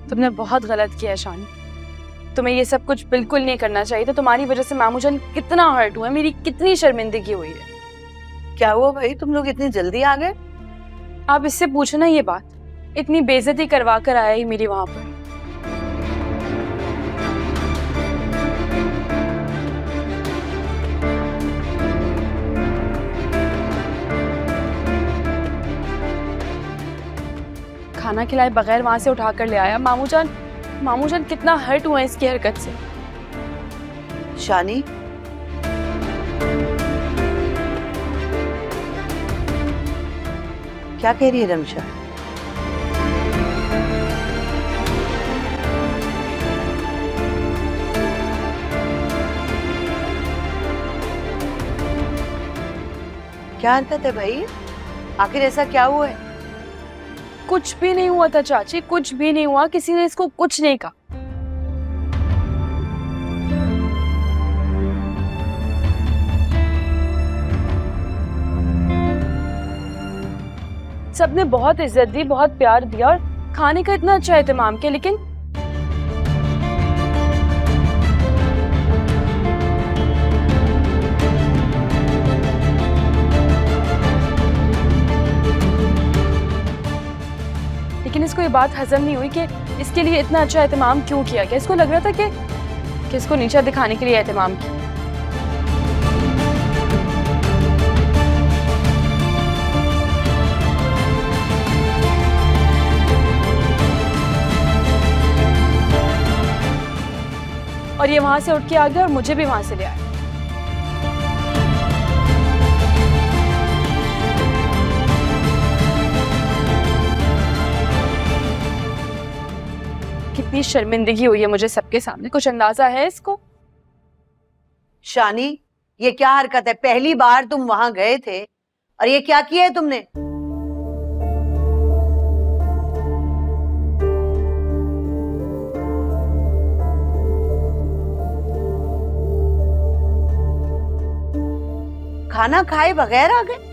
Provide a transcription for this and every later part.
तुमने बहुत गलत किया शानी। तुम्हें ये सब कुछ बिल्कुल नहीं करना चाहिए था। तुम्हारी वजह से मामू जान कितना हर्ट हुआ है, मेरी कितनी शर्मिंदगी हुई है। क्या हुआ भाई, तुम लोग इतनी जल्दी आ गए? आप इससे पूछो ना ये बात, इतनी बेइज्जती करवा कर आया ही मेरी वहां पर। खाना खिलाए बगैर वहां से उठा कर ले आया। मामू जान कितना हर्ट हुआ है इसकी हरकत से। शानी, क्या कह रही है रमशा? क्या हरकत है भाई? आखिर ऐसा क्या हुआ है? कुछ भी नहीं हुआ था चाची, कुछ भी नहीं हुआ। किसी ने इसको कुछ नहीं कहा। सबने बहुत इज्जत दी, बहुत प्यार दिया और खाने का इतना अच्छा एहतमाम किया, लेकिन इसको ये बात हजम नहीं हुई कि इसके लिए इतना अच्छा एहतमाम क्यों किया गया। इसको लग रहा था कि इसको नीचा दिखाने के लिए एहतमाम किया। और ये वहां से उठ के आ गया और मुझे भी वहां से ले आया। कितनी शर्मिंदगी हुई है मुझे सबके सामने, कुछ अंदाजा है इसको? शानी, ये क्या हरकत है? पहली बार तुम वहां गए थे और ये क्या किया है तुमने? खाना खाए बगैर आ गए?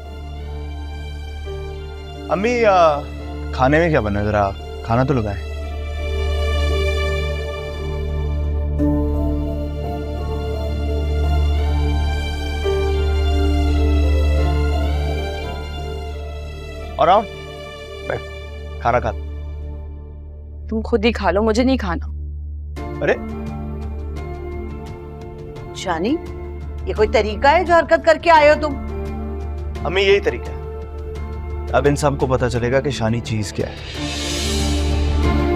अम्मी, खाने में क्या बना, जरा खाना तो लगाए। और आओ, खाना खा। तुम खुद ही खा लो, मुझे नहीं खाना। अरे शानी, ये कोई तरीका है जो हरकत करके आए हो तुम? अम्मी, यही तरीका है। अब इन सबको पता चलेगा कि शानी चीज क्या है।